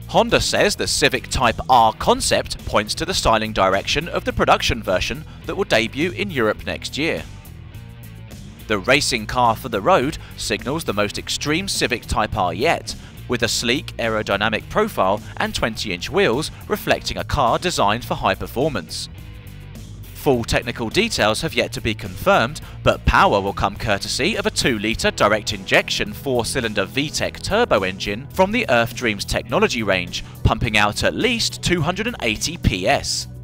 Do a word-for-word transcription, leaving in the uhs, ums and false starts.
Honda says the Civic Type R Concept points to the styling direction of the production version that will debut in Europe next year. The racing car for the road signals the most extreme Civic Type R yet, with a sleek aerodynamic profile and twenty inch wheels reflecting a car designed for high performance. Full technical details have yet to be confirmed, but power will come courtesy of a two litre direct injection four cylinder V TEC Turbo engine from the Earth Dreams technology range, pumping out at least two hundred eighty P S.